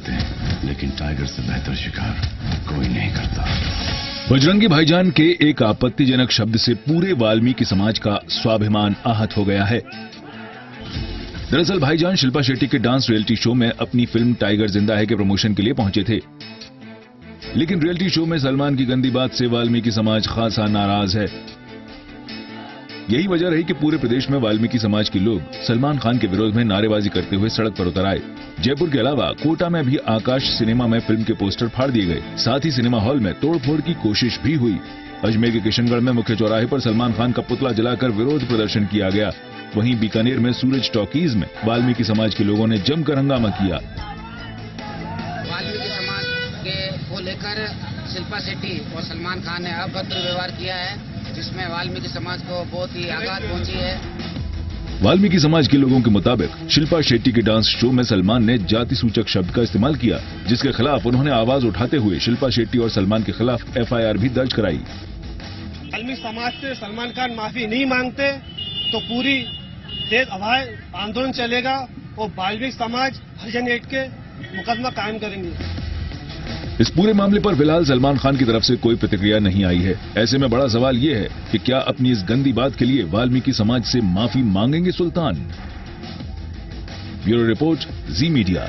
करते हैं, लेकिन टाइगर से बेहतर शिकार कोई नहीं करता। बजरंगी भाईजान के एक आपत्तिजनक शब्द से पूरे वाल्मीकि समाज का स्वाभिमान आहत हो गया है। दरअसल भाईजान शिल्पा शेट्टी के डांस रियलिटी शो में अपनी फिल्म टाइगर जिंदा है के प्रमोशन के लिए पहुंचे थे, लेकिन रियलिटी शो में सलमान की गंदी बात से वाल्मीकि समाज खासा नाराज है। यही वजह रही कि पूरे प्रदेश में वाल्मीकि समाज के लोग सलमान खान के विरोध में नारेबाजी करते हुए सड़क पर उतर आए। जयपुर के अलावा कोटा में भी आकाश सिनेमा में फिल्म के पोस्टर फाड़ दिए गए। साथ ही सिनेमा हॉल में तोड़फोड़ की कोशिश भी हुई। अजमेर के किशनगढ़ में मुख्य चौराहे पर सलमान खान का पुतला जलाकर विरोध प्रदर्शन किया गया। वहीं बीकानेर में सूरज टॉकीज में वाल्मीकि समाज के लोगों ने जमकर हंगामा किया। वाल्मीकि समाज के को लेकर शिल्पा शेट्टी और सलमान खान ने अभद्र व्यवहार किया है, जिसमें वाल्मीकि समाज को बहुत ही आघात पहुंची है। वाल्मीकि समाज के लोगों के मुताबिक शिल्पा शेट्टी के डांस शो में सलमान ने जाति सूचक शब्द का इस्तेमाल किया, जिसके खिलाफ उन्होंने आवाज उठाते हुए शिल्पा शेट्टी और सलमान के खिलाफ FIR भी दर्ज कराई। वाल्मीकि समाज से सलमान खान माफी नहीं मांगते तो पूरी देश अभाव आंदोलन चलेगा और वाल्मीकि समाज हरिजन एक्ट के मुकदमा कायम करेंगे। इस पूरे मामले पर फिलहाल सलमान खान की तरफ से कोई प्रतिक्रिया नहीं आई है। ऐसे में बड़ा सवाल ये है कि क्या अपनी इस गंदी बात के लिए वाल्मीकि समाज से माफी मांगेंगे Sultan? Bureau report, Zee media.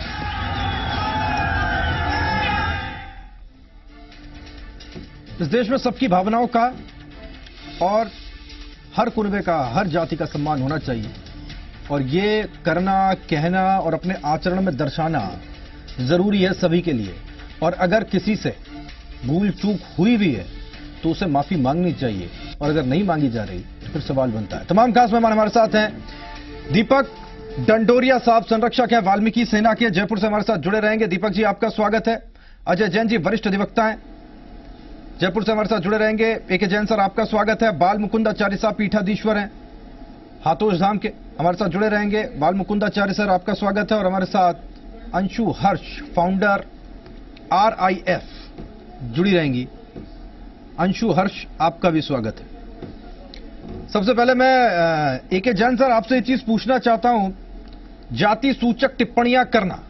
इस देश में सबकी भावनाओं का और हर कुनबे का, हर जाति का सम्मान होना चाहिए, और ये करना, कहना और अपने आचरण में दर्शाना जरूरी है सभी के लिए। और अगर किसी से भूल चूक हुई भी है तो उसे माफी मांगनी चाहिए, और अगर नहीं मांगी जा रही तो फिर सवाल बनता है। तमाम खास मेहमान हमारे साथ हैं। दीपक डंडोरिया साहब संरक्षक हैं वाल्मीकि सेना के, जयपुर से हमारे साथ जुड़े रहेंगे। दीपक जी आपका स्वागत है। अजय जैन जी वरिष्ठ अधिवक्ता हैं, जयपुर से हमारे साथ जुड़े रहेंगे। AK जैन सर आपका स्वागत है। बाल मुकुंदाचार्य साहब पीठाधीश्वर हैं हाथोश धाम के, हमारे साथ जुड़े रहेंगे। बाल मुकुंदाचार्य सर आपका स्वागत है। और हमारे साथ अंशु हर्ष फाउंडर RIF जुड़ी रहेंगी। अंशु हर्ष आपका भी स्वागत है। सबसे पहले मैं AK जैन सर आपसे एक चीज पूछना चाहता हूं, जाति सूचक टिप्पणियां करना,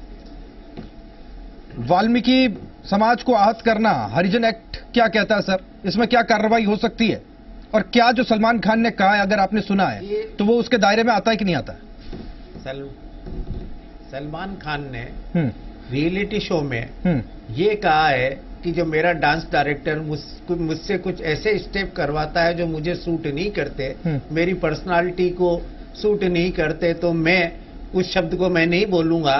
वाल्मीकि समाज को आहत करना, हरिजन एक्ट क्या कहता है सर? इसमें क्या कार्रवाई हो सकती है? और क्या जो सलमान खान ने कहा है, अगर आपने सुना है तो वो उसके दायरे में आता है कि नहीं आता है? सलमान खान ने रियलिटी शो में ये कहा है कि जो मेरा डांस डायरेक्टर मुझसे कुछ ऐसे स्टेप करवाता है जो मुझे सूट नहीं करते, मेरी पर्सनालिटी को सूट नहीं करते, तो मैं उस शब्द को मैं नहीं बोलूंगा।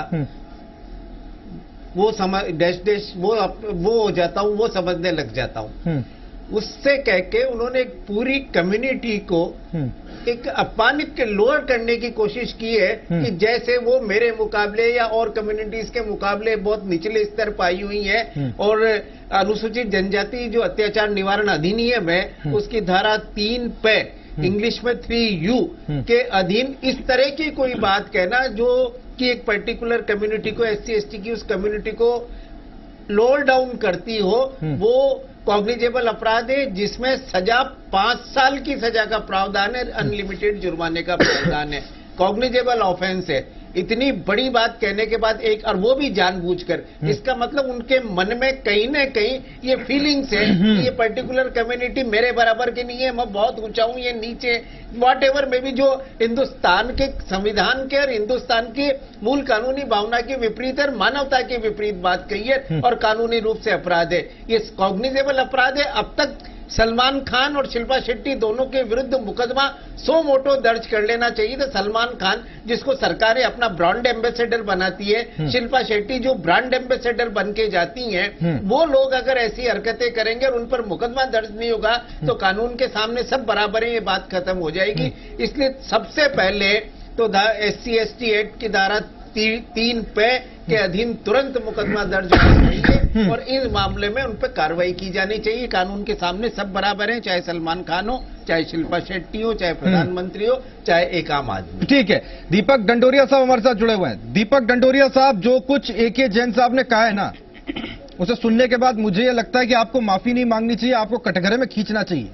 वो समझ डैश वो हो जाता हूं, वो समझने लग जाता हूं। उससे कह के उन्होंने पूरी कम्युनिटी को एक अपमानित के लोअर करने की कोशिश की है कि जैसे वो मेरे मुकाबले या और कम्युनिटीज के मुकाबले बहुत निचले स्तर पाई हुई है। और अनुसूचित जनजाति जो अत्याचार निवारण अधिनियम है उसकी धारा 3 पे इंग्लिश में 3U के अधीन इस तरह की कोई बात कहना जो कि एक पर्टिकुलर कम्युनिटी को, SC ST की उस कम्युनिटी को लोअर डाउन करती हो, वो कॉग्निजेबल अपराध है, जिसमें सजा 5 साल की सजा का प्रावधान है, अनलिमिटेड जुर्माने का प्रावधान है, कॉग्निजेबल ऑफेंस है। इतनी बड़ी बात कहने के बाद एक, और वो भी जानबूझकर, इसका मतलब उनके मन में कहीं न कहीं ये फीलिंग्स है कि ये पर्टिकुलर कम्युनिटी मेरे बराबर की नहीं है, मैं बहुत ऊंचा हूं, ये नीचे, वॉट एवर में भी जो हिंदुस्तान के संविधान के और हिंदुस्तान की मूल कानूनी भावना के विपरीत और मानवता के विपरीत बात कही है और कानूनी रूप से अपराध है। ये कॉग्निजेबल अपराध है। अब तक सलमान खान और शिल्पा शेट्टी दोनों के विरुद्ध मुकदमा सो मोटो दर्ज कर लेना चाहिए था। सलमान खान जिसको सरकारें अपना ब्रांड एम्बेसडर बनाती है, शिल्पा शेट्टी जो ब्रांड एम्बेसडर बन के जाती हैं, वो लोग अगर ऐसी हरकतें करेंगे और उन पर मुकदमा दर्ज नहीं होगा तो कानून के सामने सब बराबर है, ये बात खत्म हो जाएगी। इसलिए सबसे पहले तो SC ST एक्ट की धारा 3 पे के अधीन तुरंत मुकदमा दर्ज होना चाहिए और इस मामले में उन पर कार्रवाई की जानी चाहिए। कानून के सामने सब बराबर हैं, चाहे सलमान खान हो, चाहे शिल्पा शेट्टी हो, चाहे प्रधानमंत्री हो, चाहे एक आम आदमी। ठीक है, दीपक डंडोरिया साहब हमारे साथ जुड़े हुए हैं। दीपक डंडोरिया साहब, जो कुछ AK जैन साहब ने कहा है ना, उसे सुनने के बाद मुझे यह लगता है कि आपको माफी नहीं मांगनी चाहिए, आपको कटघरे में खींचना चाहिए।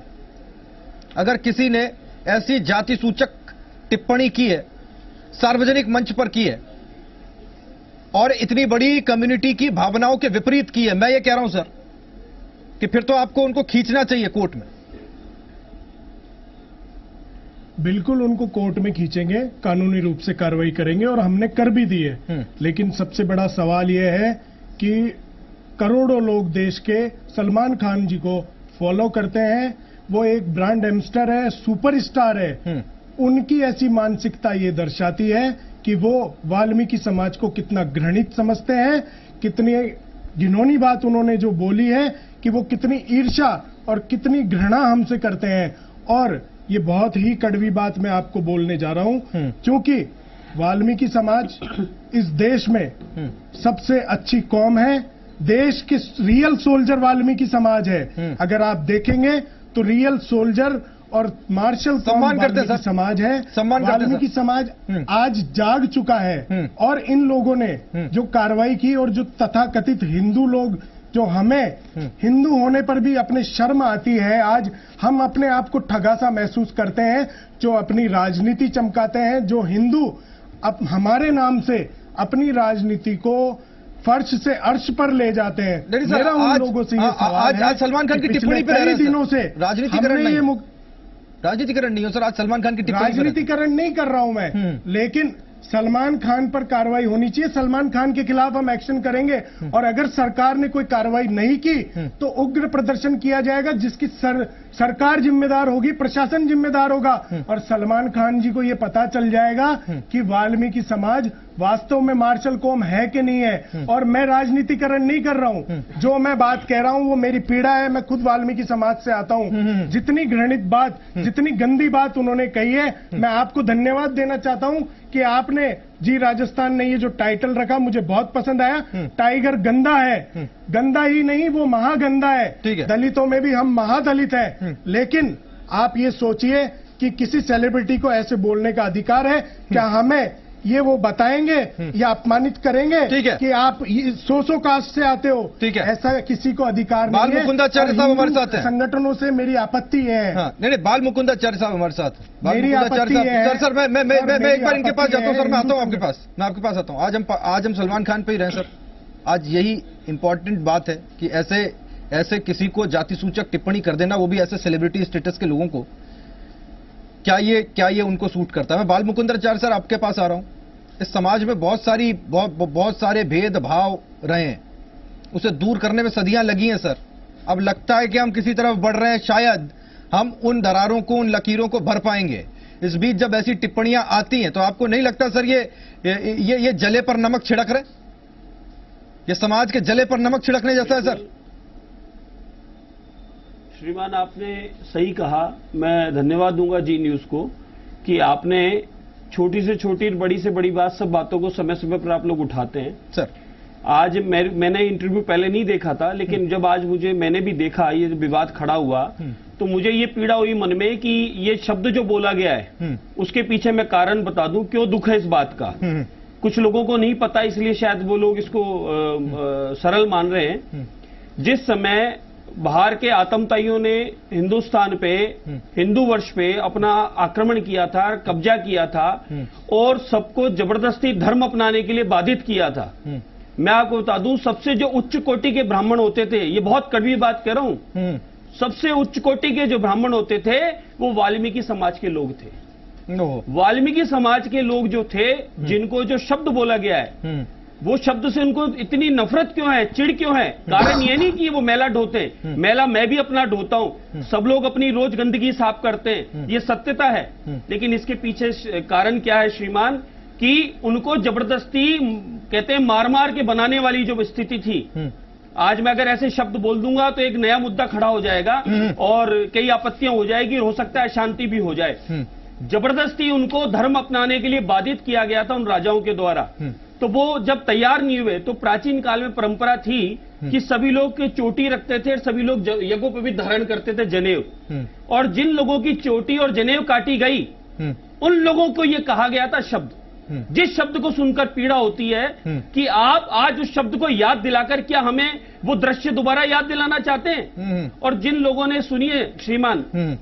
अगर किसी ने ऐसी जाति सूचक टिप्पणी की है, सार्वजनिक मंच पर की है, और इतनी बड़ी कम्युनिटी की भावनाओं के विपरीत की है। मैं ये कह रहा हूं सर कि फिर तो आपको उनको खींचना चाहिए कोर्ट में। बिल्कुल उनको कोर्ट में खींचेंगे, कानूनी रूप से कार्रवाई करेंगे और हमने कर भी दी है। लेकिन सबसे बड़ा सवाल यह है कि करोड़ों लोग देश के सलमान खान जी को फॉलो करते हैं, वो एक ब्रांड एम्बेसडर है, सुपरस्टार है। उनकी ऐसी मानसिकता ये दर्शाती है कि वो वाल्मीकि समाज को कितना घृणित समझते हैं, कितनी घिनौनी बात उन्होंने जो बोली है कि वो कितनी ईर्ष्या और कितनी घृणा हमसे करते हैं। और ये बहुत ही कड़वी बात मैं आपको बोलने जा रहा हूं, क्योंकि वाल्मीकि समाज इस देश में सबसे अच्छी कौम है। देश के रियल सोल्जर वाल्मीकि समाज है। अगर आप देखेंगे तो रियल सोल्जर और मार्शल सम्मान करते हैं समाज है। सम्मान करते हैं। वाल्मीकि समाज आज जाग चुका है और इन लोगों ने जो कार्रवाई की और जो तथाकथित हिंदू लोग जो हमें हिंदू होने पर भी अपने शर्म आती है, आज हम अपने आप को ठगा सा महसूस करते हैं, जो अपनी राजनीति चमकाते हैं, जो हिंदू अब हमारे नाम से अपनी राजनीति को फर्श से अर्श पर ले जाते हैं। मेरा उन लोगों से ये सवाल है, आज सलमान खान की टिप्पणी पे कई दिनों से राजनीतिकरण नहीं हो सर। आज सलमान खान की टिप्पणी राजनीतिकरण नहीं कर रहा हूं मैं, लेकिन सलमान खान पर कार्रवाई होनी चाहिए। सलमान खान के खिलाफ हम एक्शन करेंगे और अगर सरकार ने कोई कार्रवाई नहीं की तो उग्र प्रदर्शन किया जाएगा, जिसकी सरकार जिम्मेदार होगी, प्रशासन जिम्मेदार होगा। और सलमान खान जी को यह पता चल जाएगा कि वाल्मीकि समाज वास्तव में मार्शल कौम है कि नहीं है। और मैं राजनीतिकरण नहीं कर रहा हूं, जो मैं बात कह रहा हूं वो मेरी पीड़ा है। मैं खुद वाल्मीकि समाज से आता हूं। जितनी घृणित बात, जितनी गंदी बात उन्होंने कही है, मैं आपको धन्यवाद देना चाहता हूं कि आपने जी राजस्थान ने ये जो टाइटल रखा मुझे बहुत पसंद आया। टाइगर गंदा है, गंदा ही नहीं वो महागंदा है। दलितों में भी हम महादलित हैं। लेकिन आप ये सोचिए कि किसी सेलिब्रिटी को ऐसे बोलने का अधिकार है क्या? हमें ये वो बताएंगे या अपमानित करेंगे कि आप 100 कास्ट से आते हो? ऐसा किसी को अधिकार नहीं है। बाल मुकुंदाचार्य साहब हमारे साथ हैं। संगठनों से मेरी आपत्ति है। नहीं, बाल मुकुंदाचार्य साहब हमारे साथ। मेरी आपत्ति है। सर मैं एक बार इनके पास जाता हूं। सर मैं आता हूं आपके पास, मैं आपके पास आता हूं। आज हम सलमान खान पे ही रहे सर। आज यही इंपॉर्टेंट बात है कि ऐसे किसी को जाति सूचक टिप्पणी कर देना, वो भी ऐसे सेलिब्रिटी स्टेटस के लोगों को, क्या ये उनको सूट करता है? मैं बाल मुकुंदाचार्य सर आपके पास आ रहा हूं। इस समाज में बहुत सारे भेदभाव रहे हैं, उसे दूर करने में सदियां लगी हैं सर। अब लगता है कि हम किसी तरफ बढ़ रहे हैं, शायद हम उन दरारों को, उन लकीरों को भर पाएंगे। इस बीच जब ऐसी टिप्पणियां आती हैं तो आपको नहीं लगता सर ये जले पर नमक छिड़क रहे? ये समाज के जले पर नमक छिड़कने जैसा है सर। श्रीमान आपने सही कहा। मैं धन्यवाद दूंगा जी न्यूज को कि आपने छोटी से छोटी, बड़ी से बड़ी बात, सब बातों को समय समय पर आप लोग उठाते हैं सर। आज मैंने इंटरव्यू पहले नहीं देखा था, लेकिन जब आज मैंने भी देखा ये विवाद खड़ा हुआ तो मुझे ये पीड़ा हुई मन में कि ये शब्द जो बोला गया है उसके पीछे मैं कारण बता दूं क्यों दुख है इस बात का। कुछ लोगों को नहीं पता, इसलिए शायद वो लोग इसको सरल मान रहे हैं। जिस समय बाहर के आतंकवादियों ने हिंदुस्तान पे, हिंदू वर्ष पे अपना आक्रमण किया था, कब्जा किया था और सबको जबरदस्ती धर्म अपनाने के लिए बाधित किया था। मैं आपको बता दूं, सबसे जो उच्च कोटि के ब्राह्मण होते थे, ये बहुत कड़वी बात कह रहा हूं, सबसे उच्च कोटि के जो ब्राह्मण होते थे वो वाल्मीकि समाज के लोग थे। वाल्मीकि समाज के लोग जो थे, जिनको जो शब्द बोला गया है, वो शब्द से उनको इतनी नफरत क्यों है, चिढ़ क्यों है? कारण ये नहीं कि वो मैला ढोते हैं, मैला मैं भी अपना ढोता हूं, सब लोग अपनी रोज गंदगी साफ करते हैं, ये सत्यता है। लेकिन इसके पीछे कारण क्या है श्रीमान, कि उनको जबरदस्ती कहते हैं मार मार के बनाने वाली जो स्थिति थी। आज मैं अगर ऐसे शब्द बोल दूंगा तो एक नया मुद्दा खड़ा हो जाएगा और कई आपत्तियां हो जाएगी, हो सकता है अशांति भी हो जाए। जबरदस्ती उनको धर्म अपनाने के लिए बाधित किया गया था उन राजाओं के द्वारा। तो वो जब तैयार नहीं हुए तो प्राचीन काल में परंपरा थी कि सभी लोग चोटी रखते थे, सभी लोग यज्ञों पर भी धारण करते थे जनेऊ। और जिन लोगों की चोटी और जनेऊ काटी गई उन लोगों को यह कहा गया था शब्द, जिस शब्द को सुनकर पीड़ा होती है कि आप आज उस शब्द को याद दिलाकर क्या हमें वो दृश्य दोबारा याद दिलाना चाहते हैं? और जिन लोगों ने, सुनिए श्रीमान, अब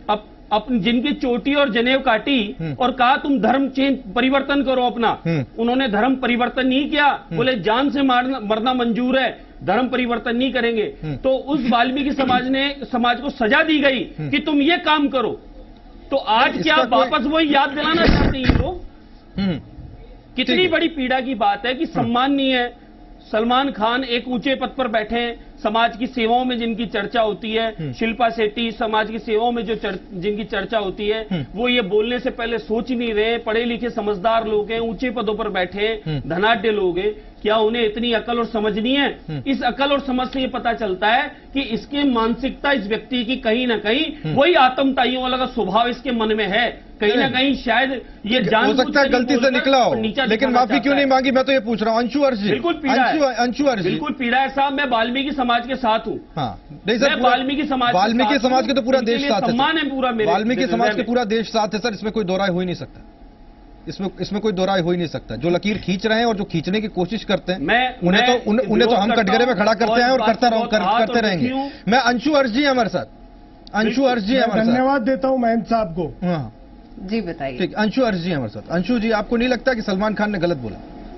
जिनकी चोटी और जनेऊ काटी और कहा तुम धर्म परिवर्तन करो अपना, उन्होंने धर्म परिवर्तन नहीं किया, बोले जान से मरना मंजूर है, धर्म परिवर्तन नहीं करेंगे। तो उस वाल्मीकि समाज को सजा दी गई कि तुम ये काम करो। तो आज क्या वापस वही याद दिलाना चाहते हैं लोग? कितनी बड़ी पीड़ा की बात है कि सम्मान नहीं है। सलमान खान एक ऊंचे पद पर बैठे हैं, समाज की सेवाओं में जिनकी चर्चा होती है, शिल्पा शेट्टी समाज की सेवाओं में जिनकी चर्चा होती है, वो ये बोलने से पहले सोच ही नहीं रहे। पढ़े लिखे समझदार लोग हैं, ऊंचे पदों पर बैठे हैं, धनाढ्य लोग हैं, क्या उन्हें इतनी अकल और समझ नहीं है? इस अकल और समझ से ये पता चलता है कि इसकी मानसिकता, इस व्यक्ति की कहीं ना कहीं वही आतंकवादियों वाला स्वभाव इसके मन में है। कहीं ना कहीं शायद ये जान हो सकता है गलती से निकला हो, लेकिन माफी क्यों नहीं मांगी, मैं तो ये पूछ रहा हूँ। अंशु अर्जी, बिल्कुल पीड़ा है, अंशु अर्जी बिल्कुल पीड़ा है साहब। मैं वाल्मीकि समाज के साथ हूँ। हाँ, नहीं सर, वाल्मीकि समाज के तो पूरा देश साथ है, सम्मान है पूरा मेरे, वाल्मीकि समाज के पूरा देश साथ है सर, इसमें कोई दो राय हो ही नहीं सकता, इसमें कोई दो राय हो ही नहीं सकता। जो लकीर खींच रहे हैं और जो खींचने की कोशिश करते हैं, उन्हें तो हम कटघरे में खड़ा करते हैं और करते रहेंगे। मैं अंशु अर्जी हमारे साथ, अंशु अर्जी हमारे साथ। धन्यवाद देता हूं महंत साहब को। हाँ जी बताइए। ठीक, अंशु अर्जी हमारे साथ। अंशु जी, आपको नहीं लगता कि सलमान खान ने गलत बोला?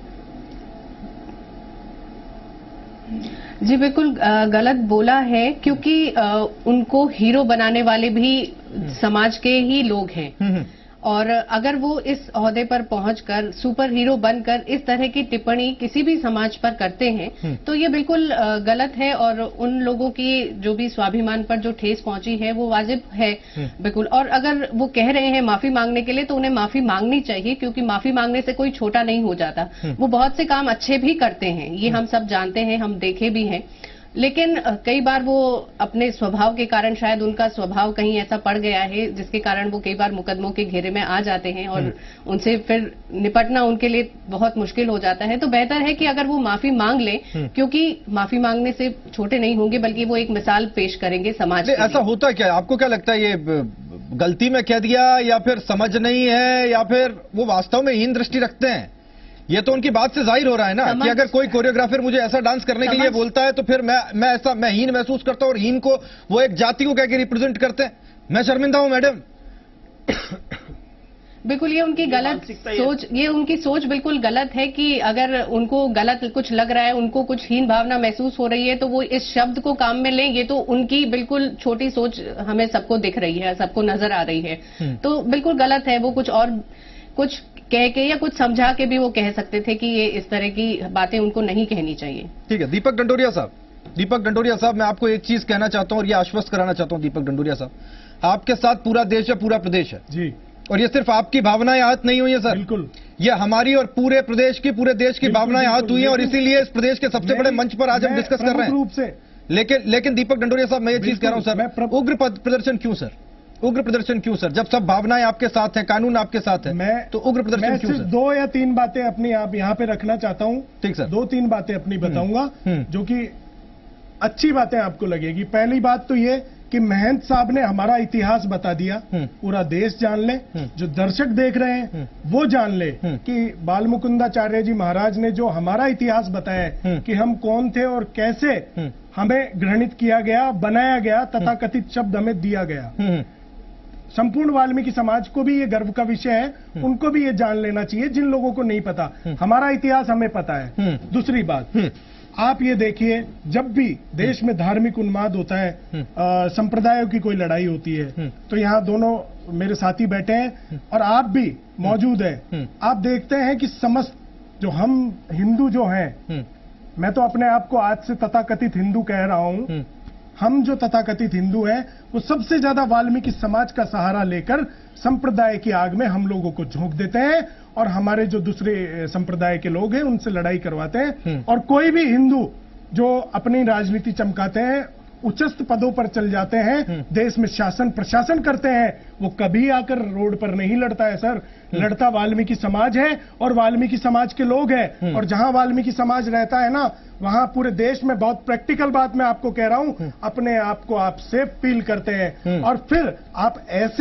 जी बिल्कुल गलत बोला है, क्योंकि उनको हीरो बनाने वाले भी समाज के ही लोग हैं। और अगर वो इस ओहदे पर पहुंचकर सुपर हीरो बनकर इस तरह की टिप्पणी किसी भी समाज पर करते हैं तो ये बिल्कुल गलत है, और उन लोगों की जो भी स्वाभिमान पर जो ठेस पहुंची है वो वाजिब है बिल्कुल। और अगर वो कह रहे हैं माफी मांगने के लिए, तो उन्हें माफी मांगनी चाहिए, क्योंकि माफी मांगने से कोई छोटा नहीं हो जाता। वो बहुत से काम अच्छे भी करते हैं, ये हम सब जानते हैं, हम देखे भी हैं। लेकिन कई बार वो अपने स्वभाव के कारण, शायद उनका स्वभाव कहीं ऐसा पड़ गया है जिसके कारण वो कई बार मुकदमों के घेरे में आ जाते हैं और उनसे फिर निपटना उनके लिए बहुत मुश्किल हो जाता है। तो बेहतर है कि अगर वो माफी मांग लें, क्योंकि माफी मांगने से छोटे नहीं होंगे, बल्कि वो एक मिसाल पेश करेंगे समाज के। ऐसा होता क्या है, आपको क्या लगता है, ये गलती में कह दिया या फिर समझ नहीं है या फिर वो वास्तव में हीन दृष्टि रखते हैं? ये तो उनकी बात से जाहिर हो रहा है ना कि अगर कोई कोरियोग्राफर मुझे ऐसा डांस करने के लिए बोलता है तो फिर मैं हीन महसूस करता हूं, और हीन को वो एक जाति को कह के रिप्रेजेंट करते हैं। मैं शर्मिंदा हूं मैडम। बिल्कुल, ये उनकी गलत सोच, ये उनकी सोच बिल्कुल गलत है कि अगर उनको गलत कुछ लग रहा है, उनको कुछ हीन भावना महसूस हो रही है, तो वो इस शब्द को काम में लें। ये तो उनकी बिल्कुल छोटी सोच हमें सबको दिख रही है, सबको नजर आ रही है। तो बिल्कुल गलत है। वो कुछ और कुछ कह के या कुछ समझा के भी वो कह सकते थे कि ये इस तरह की बातें उनको नहीं कहनी चाहिए। ठीक है, दीपक डंडोरिया साहब, मैं आपको एक चीज कहना चाहता हूं और ये आश्वस्त कराना चाहता हूं। दीपक डंडोरिया साहब, आपके साथ पूरा देश है, पूरा प्रदेश है जी, और ये सिर्फ आपकी भावनाएं आहत नहीं हुई है सर, बिल्कुल, ये हमारी और पूरे प्रदेश की, पूरे देश की भावनाएं आहत हुई है, और इसीलिए इस प्रदेश के सबसे बड़े मंच पर आज हम डिस्कस कर रहे हैं रूप से। लेकिन दीपक डंडोरिया साहब, मैं ये चीज कह रहा हूं सर, उग्र प्रदर्शन क्यों सर? उग्र प्रदर्शन क्यों सर? जब सब भावनाएं आपके साथ हैं, कानून आपके साथ है, तो उग्र प्रदर्शन क्यों सर? 2 या 3 बातें अपनी आप यहाँ पे रखना चाहता हूँ। ठीक सर, 2-3 बातें अपनी बताऊंगा जो कि अच्छी बातें आपको लगेगी। पहली बात तो ये कि महंत साहब ने हमारा इतिहास बता दिया, पूरा देश जान ले, जो दर्शक देख रहे हैं वो जान ले कि बालमुकुंदाचार्य जी महाराज ने जो हमारा इतिहास बताया है कि हम कौन थे और कैसे हमें घृणित किया गया, बनाया गया, तथाकथित शब्द हमें दिया गया। संपूर्ण वाल्मीकि समाज को भी ये गर्व का विषय है, उनको भी ये जान लेना चाहिए जिन लोगों को नहीं पता। हमारा इतिहास हमें पता है। दूसरी बात, आप ये देखिए, जब भी देश में धार्मिक उन्माद होता है, संप्रदायों की कोई लड़ाई होती है, तो यहाँ दोनों मेरे साथी बैठे हैं और आप भी मौजूद है। आप देखते हैं कि समस्त जो हम हिंदू जो हैं, मैं तो अपने आप को आज से तथाकथित हिंदू कह रहा हूं, हम जो तथाकथित हिंदू हैं वो सबसे ज्यादा वाल्मीकि समाज का सहारा लेकर संप्रदाय की आग में हम लोगों को झोंक देते हैं और हमारे जो दूसरे संप्रदाय के लोग हैं उनसे लड़ाई करवाते हैं। और कोई भी हिंदू जो अपनी राजनीति चमकाते हैं, उच्चस्थ पदों पर चल जाते हैं, देश में शासन प्रशासन करते हैं, वो कभी आकर रोड पर नहीं लड़ता है सर। लड़ता वाल्मीकि समाज है और वाल्मीकि समाज के लोग हैं। और जहां वाल्मीकि समाज रहता है ना, वहां पूरे देश में, बहुत प्रैक्टिकल बात मैं आपको कह रहा हूं, अपने आप को आप सेफ फील करते हैं। और फिर आप ऐसे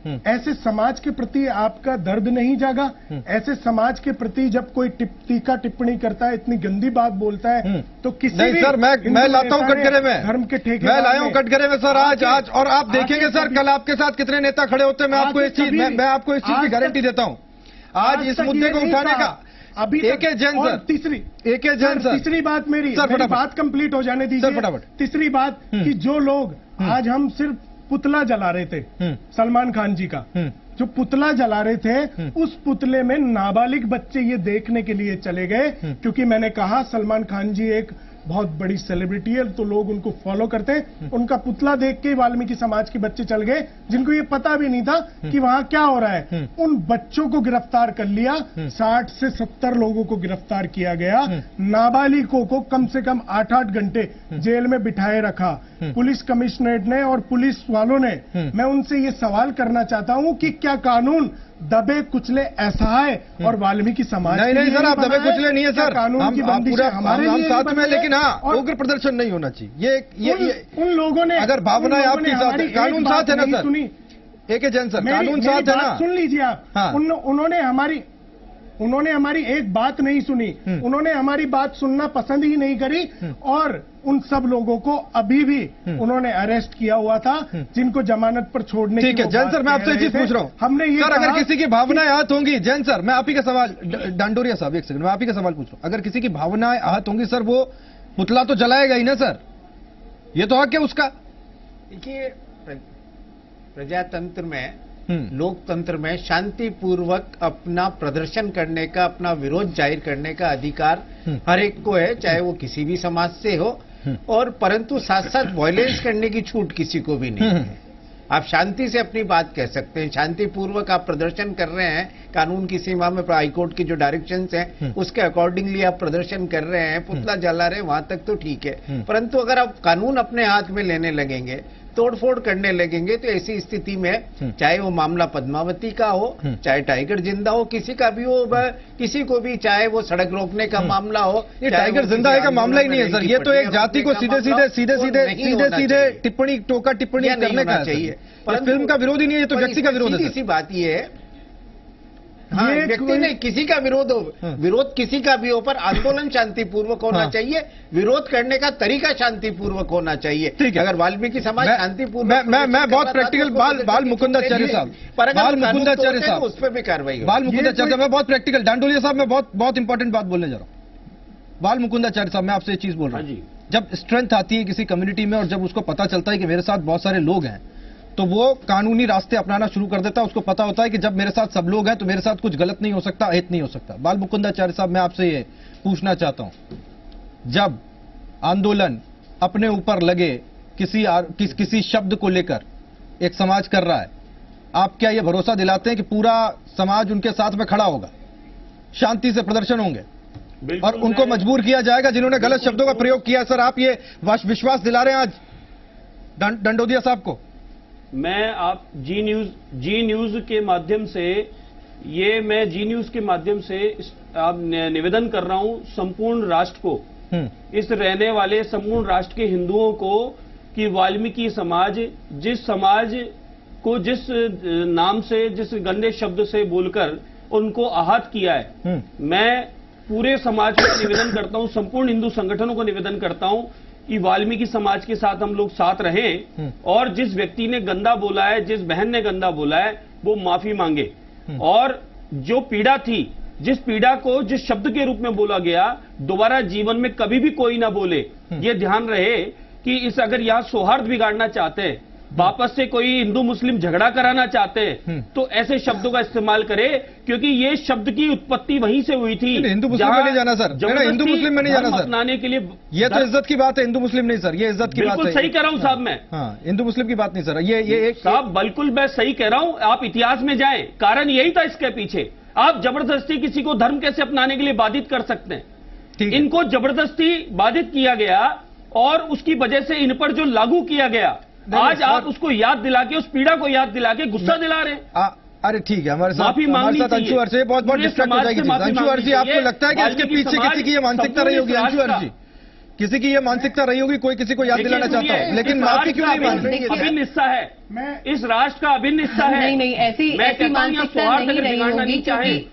ऐसे समाज के प्रति आपका दर्द नहीं जागा? ऐसे समाज के प्रति जब कोई टीका टिप्पणी करता है, इतनी गंदी बात बोलता है, तो किसी नहीं सर, मैं लाता हूं कटघरे में, धर्म के ठेके मैं लाया हूं कटघरे में सर आज और आप देखेंगे सर कल आपके साथ कितने नेता खड़े होते हैं। मैं आपको इस चीज की गारंटी देता हूं। आज इस मुद्दे को उठाने का अभी एक जैन सर, तीसरी बात मेरी बात कंप्लीट हो जाने दीजिए सर फटाफट। तीसरी बात कि जो लोग आज हम सिर्फ पुतला जला रहे थे सलमान खान जी का, जो पुतला जला रहे थे, उस पुतले में नाबालिग बच्चे ये देखने के लिए चले गए क्योंकि मैंने कहा सलमान खान जी एक बहुत बड़ी सेलिब्रिटी है तो लोग उनको फॉलो करते हैं। उनका पुतला देख के वाल्मीकि समाज के बच्चे चल गए जिनको ये पता भी नहीं था कि वहां क्या हो रहा है। उन बच्चों को गिरफ्तार कर लिया, 60 से 70 लोगों को गिरफ्तार किया गया, नाबालिगों को कम से कम 8-8 घंटे जेल में बिठाए रखा पुलिस कमिश्नरेट ने और पुलिस वालों ने। मैं उनसे ये सवाल करना चाहता हूं कि क्या कानून दबे कुचले ऐसा है और वाल्मीकि समाज? नहीं सर, आप दबे कुचले नहीं है सर, कानून की बंदिश हमारे हम साथ में, लेकिन हाँ उग्र प्रदर्शन नहीं होना चाहिए। ये उन लोगों ने, अगर भावनाएं आपके साथ, कानून साथ है ना सर? एक जैन सर, कानून साथ है ना? सुन लीजिए आप, उन्होंने हमारी एक बात नहीं सुनी, उन्होंने हमारी बात सुनना पसंद ही नहीं करी और उन सब लोगों को अभी भी उन्होंने अरेस्ट किया हुआ था जिनको जमानत पर छोड़ने की। ठीक है जैन सर, मैं आपसे एक चीज पूछ रहा हूं। हमने ये सर, अगर किसी की भावनाएं आहत होंगी, जैन सर मैं आप ही का सवाल, डांडोरिया साहब एक सेकंड, मैं आप ही का सवाल पूछ रहा हूं। अगर किसी की भावनाएं आहत होंगी सर, वो पुतला तो जलाएगा ही ना सर, ये तो हक है उसका। देखिए प्रजातंत्र में, लोकतंत्र में शांतिपूर्वक अपना प्रदर्शन करने का, अपना विरोध जाहिर करने का अधिकार हर एक को है, चाहे वो किसी भी समाज से हो, और परंतु साथ साथ वायलेंस करने की छूट किसी को भी नहीं है। आप शांति से अपनी बात कह सकते हैं, शांतिपूर्वक आप प्रदर्शन कर रहे हैं, कानून की सीमा में हाईकोर्ट की जो डायरेक्शंस हैं उसके अकॉर्डिंगली आप प्रदर्शन कर रहे हैं, पुतला जला रहे हैं, वहां तक तो ठीक है। परंतु अगर आप कानून अपने हाथ में लेने लगेंगे, तोड़फोड़ करने लगेंगे, तो ऐसी स्थिति में चाहे वो मामला पद्मावती का हो, चाहे टाइगर जिंदा हो, किसी का भी हो, किसी को भी, चाहे वो सड़क रोकने का मामला हो। ये टाइगर जिंदा है का मामला ही नहीं है सर, ये तो एक जाति को सीधे टिप्पणी, टोका टिप्पणी करने का चाहिए। फिल्म का विरोध ही नहीं है, ये तो व्यक्ति का विरोध है। सीधी सी बात ये है, हाँ, व्यक्ति नहीं, किसी का विरोध हो, विरोध किसी का भी हो, पर आंदोलन शांतिपूर्वक होना चाहिए, विरोध करने का तरीका शांतिपूर्वक होना चाहिए। ठीक है, अगर वाल्मीकि समाज शांतिपूर्वक, मैं बहुत प्रैक्टिकल, बाल मुकुंदाचार्य साहब, बाल मुकुंदाचार्य साहब, उस पर भी कार्रवाई हो। बाल मुकुंदाचार्य साहब, मैं बहुत प्रैक्टिकल, डांडोलिया साहब मैं बहुत इंपॉर्टेंट बात बोलने जा रहा हूं। बाल मुकुंदाचार्य साहब, मैं आपसे एक चीज बोल रहा हूं, जब स्ट्रेंथ आती है किसी कम्युनिटी में और जब उसको पता चलता है कि मेरे साथ बहुत सारे लोग हैं, तो वो कानूनी रास्ते अपनाना शुरू कर देता है। उसको पता होता है कि जब मेरे साथ सब लोग हैं तो मेरे साथ कुछ गलत नहीं हो सकता, अहित नहीं हो सकता। बाल मुकुंदाचार्य साहब, मैं आपसे ये पूछना चाहता हूं, जब आंदोलन अपने ऊपर लगे किसी शब्द को लेकर एक समाज कर रहा है, आप क्या ये भरोसा दिलाते हैं कि पूरा समाज उनके साथ में खड़ा होगा, शांति से प्रदर्शन होंगे और उनको मजबूर किया जाएगा जिन्होंने गलत शब्दों का प्रयोग किया? सर आप ये विश्वास दिला रहे हैं आज डंडोदिया साहब को? मैं आप जी न्यूज के माध्यम से, मैं जी न्यूज के माध्यम से आप निवेदन कर रहा हूं संपूर्ण राष्ट्र को, इस रहने वाले संपूर्ण राष्ट्र के हिंदुओं को, कि वाल्मीकि समाज जिस समाज को जिस नाम से, जिस गंदे शब्द से बोलकर उनको आहत किया है, मैं पूरे समाज को निवेदन करता हूं, संपूर्ण हिंदू संगठनों को निवेदन करता हूं कि वाल्मीकि समाज के साथ हम लोग साथ रहें और जिस व्यक्ति ने गंदा बोला है, जिस बहन ने गंदा बोला है, वो माफी मांगे और जो पीड़ा थी, जिस पीड़ा को जिस शब्द के रूप में बोला गया, दोबारा जीवन में कभी भी कोई ना बोले। ये ध्यान रहे कि अगर यहां सौहार्द बिगाड़ना चाहते हैं, वापस से कोई हिंदू मुस्लिम झगड़ा कराना चाहते हैं, तो ऐसे शब्दों का इस्तेमाल करे, क्योंकि ये शब्द की उत्पत्ति वहीं से हुई थी। हिंदू मुस्लिम में नहीं जाना सर, हिंदू मुस्लिम में नहीं जाना सर, अपनाने के लिए ये तो इज्जत की बात है, हिंदू मुस्लिम नहीं सर, ये इज्जत की बात है। बिल्कुल सही कह रहा हूं साहब मैं, हिंदू मुस्लिम की बात नहीं सर, ये एक साहब बिल्कुल मैं सही कह रहा हूं। आप इतिहास में जाएं, कारण यही था इसके पीछे। आप जबरदस्ती किसी को धर्म कैसे अपनाने के लिए बाधित कर सकते हैं? इनको जबरदस्ती बाधित किया गया और उसकी वजह से इन पर जो लागू किया गया, आज आप उसको याद दिला के, उस पीड़ा को याद दिला के गुस्सा दिला रहे हैं। अरे ठीक है, हमारे साथ अंशु अर्ची बहुत डिस्ट्रैक्ट हो जाएगी। अंशु अर्ची, आपको लगता है कि इसके पीछे किसी की ये मानसिकता रही होगी? अंशु अर्ची, किसी की ये मानसिकता रही होगी, कोई किसी को याद दिलाना चाहता हो, लेकिन माफी क्यों नहीं मान रही? अभिन्न हिस्सा है, इस राष्ट्र का अभिन्न हिस्सा है। नहीं नहीं, ऐसी मानसिकता नहीं रही होगी, क्योंकि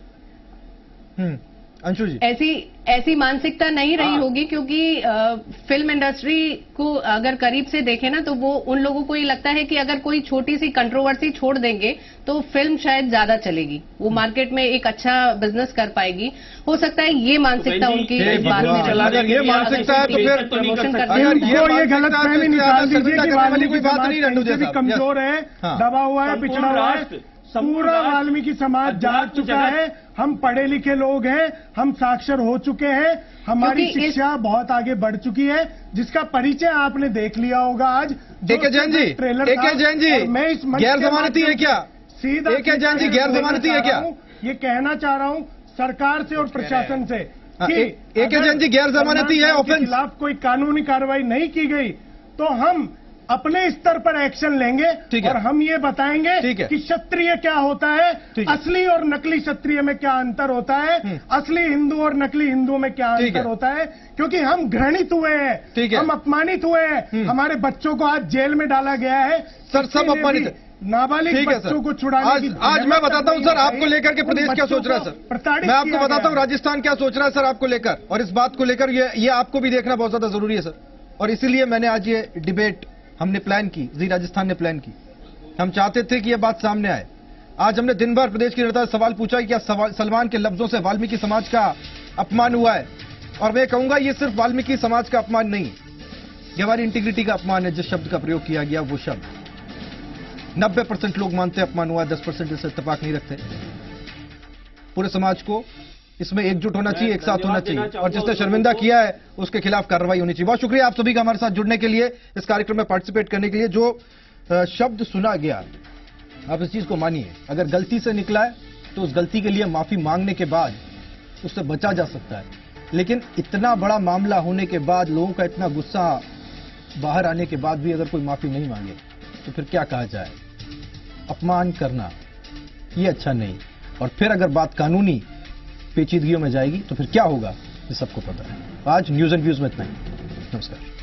अंशु जी ऐसी मानसिकता नहीं रही होगी, क्योंकि फिल्म इंडस्ट्री को अगर करीब से देखें ना, तो वो उन लोगों को ये लगता है कि अगर कोई छोटी सी कंट्रोवर्सी छोड़ देंगे तो फिल्म शायद ज्यादा चलेगी, वो मार्केट में एक अच्छा बिजनेस कर पाएगी। हो सकता है ये मानसिकता उनकी इस बात में रही। अगर ये मानसिकता है तो फिर प्रमोशन करते अगर हैं, ये गलतफहमी निकाल दीजिए कि वाल्मीकि बात नहीं, रंडू समाज भी कमजोर है, दबा हुआ है, पिछड़ा हुआ है। पूरा वाल्मीकि समाज जाग चुका है, हम पढ़े लिखे लोग हैं, हम साक्षर हो चुके हैं, हमारी शिक्षा बहुत आगे बढ़ चुकी है, जिसका परिचय आपने देख लिया होगा आज। एके जैन जी, एके जैन जी, मैं इस गैर जमानती है क्या? सीधा एके जैन जी, गैर जमानती है क्या? ये कहना चाह रहा हूं सरकार से और प्रशासन से कि एके जैन जी, गैर जमानती है, के खिलाफ कोई कानूनी कार्रवाई नहीं की गई तो हम अपने स्तर पर एक्शन लेंगे और हम ये बताएंगे कि क्षत्रिय क्या होता है, असली और नकली क्षत्रिय में क्या अंतर होता है, असली हिंदू और नकली हिंदू में क्या अंतर होता है, क्योंकि हम घृणित हुए हैं, हम अपमानित हुए हैं, हमारे बच्चों को आज जेल में डाला गया है। सर सब अपमानित, नाबालिग बच्चों को छुड़ाने की आज मैं बताता हूं सर आपको लेकर के प्रदेश क्या सोच रहा है सर, मैं आपको बताता हूं राजस्थान क्या सोच रहा है सर आपको लेकर, और इस बात को लेकर ये आपको भी देखना बहुत ज्यादा जरूरी है सर। और इसीलिए मैंने आज ये डिबेट हमने प्लान की, जी राजस्थान ने प्लान की। हम चाहते थे कि यह बात सामने आए। आज हमने दिन भर प्रदेश की जनता से सवाल पूछा कि क्या सलमान के लफ्जों से वाल्मीकि समाज का अपमान हुआ है, और मैं कहूंगा ये सिर्फ वाल्मीकि समाज का अपमान नहीं, ये हमारी इंटीग्रिटी का अपमान है। जिस शब्द का प्रयोग किया गया वो शब्द 90% लोग मानते अपमान हुआ है, 10% इससे इत्तेफाक नहीं रखते। पूरे समाज को इसमें एकजुट होना चाहिए, एक साथ होना चाहिए, और जिसने शर्मिंदा किया है उसके खिलाफ कार्रवाई होनी चाहिए। बहुत शुक्रिया आप सभी का हमारे साथ जुड़ने के लिए, इस कार्यक्रम में पार्टिसिपेट करने के लिए। जो शब्द सुना गया आप इस चीज को मानिए, अगर गलती से निकला है तो उस गलती के लिए माफी मांगने के बाद उससे बचा जा सकता है, लेकिन इतना बड़ा मामला होने के बाद, लोगों का इतना गुस्सा बाहर आने के बाद भी अगर कोई माफी नहीं मांगे तो फिर क्या कहा जाए। अपमान करना ये अच्छा नहीं, और फिर अगर बात कानूनी पेचीदगियों में जाएगी तो फिर क्या होगा ये सबको पता है। आज न्यूज़ एंड व्यूज में इतना ही। नमस्कार।